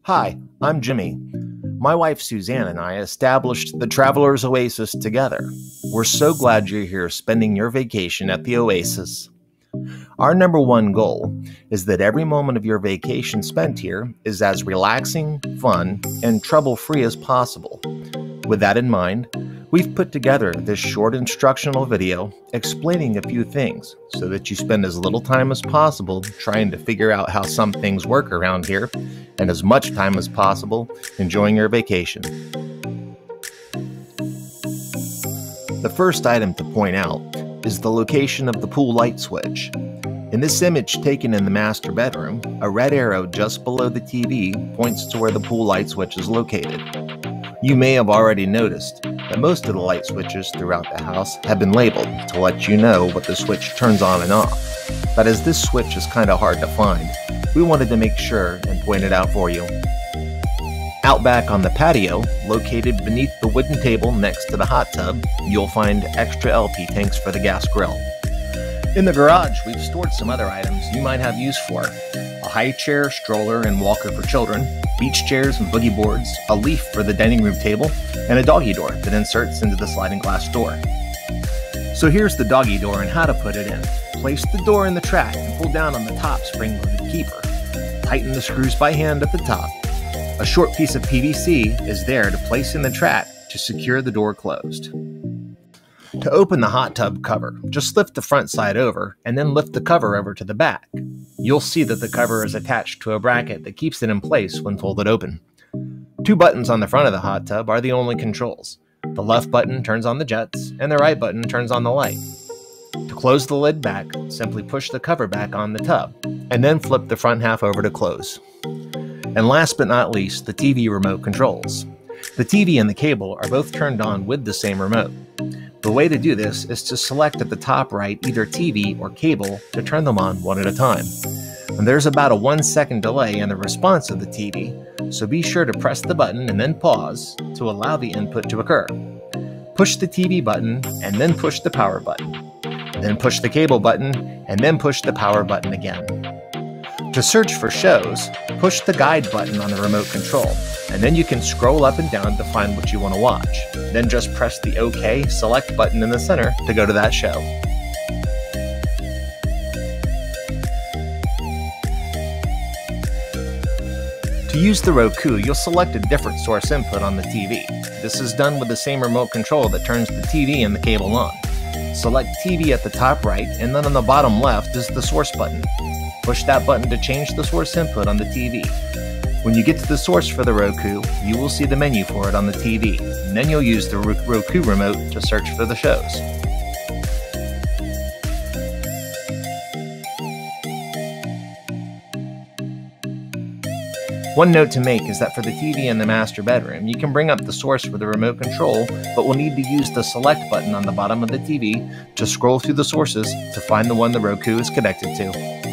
Hi, I'm Jimmy. My wife Suzanne and I established the Travelers Oasis together. We're so glad you're here spending your vacation at the Oasis. Our number one goal is that every moment of your vacation spent here is as relaxing, fun, and trouble-free as possible. With that in mind, we've put together this short instructional video explaining a few things so that you spend as little time as possible trying to figure out how some things work around here and as much time as possible enjoying your vacation. The first item to point out is the location of the pool light switch. In this image taken in the master bedroom, a red arrow just below the TV points to where the pool light switch is located. You may have already noticed that most of the light switches throughout the house have been labeled to let you know what the switch turns on and off. But as this switch is kind of hard to find, we wanted to make sure and point it out for you. Out back on the patio, located beneath the wooden table next to the hot tub, you'll find extra LP tanks for the gas grill. In the garage, we've stored some other items you might have use for. A high chair, stroller, and walker for children, beach chairs and boogie boards, a leaf for the dining room table, and a doggy door that inserts into the sliding glass door. So here's the doggy door and how to put it in. Place the door in the track and pull down on the top spring-loaded keeper. Tighten the screws by hand at the top. A short piece of PVC is there to place in the track to secure the door closed. To open the hot tub cover, just lift the front side over and then lift the cover over to the back. You'll see that the cover is attached to a bracket that keeps it in place when folded open. Two buttons on the front of the hot tub are the only controls. The left button turns on the jets and the right button turns on the light. To close the lid back, simply push the cover back on the tub and then flip the front half over to close. And last but not least, the TV remote controls. The TV and the cable are both turned on with the same remote. The way to do this is to select at the top right either TV or cable to turn them on one at a time. And there's about a 1-second delay in the response of the TV, so be sure to press the button and then pause to allow the input to occur. Push the TV button and then push the power button. Then push the cable button and then push the power button again. To search for shows, push the guide button on the remote control, and then you can scroll up and down to find what you want to watch. Then just press the OK select button in the center to go to that show. To use the Roku, you'll select a different source input on the TV. This is done with the same remote control that turns the TV and the cable on. Select TV at the top right, and then on the bottom left is the source button. Push that button to change the source input on the TV. When you get to the source for the Roku, you will see the menu for it on the TV, and then you'll use the Roku remote to search for the shows. One note to make is that for the TV in the master bedroom, you can bring up the source for the remote control, but will need to use the select button on the bottom of the TV to scroll through the sources to find the one the Roku is connected to.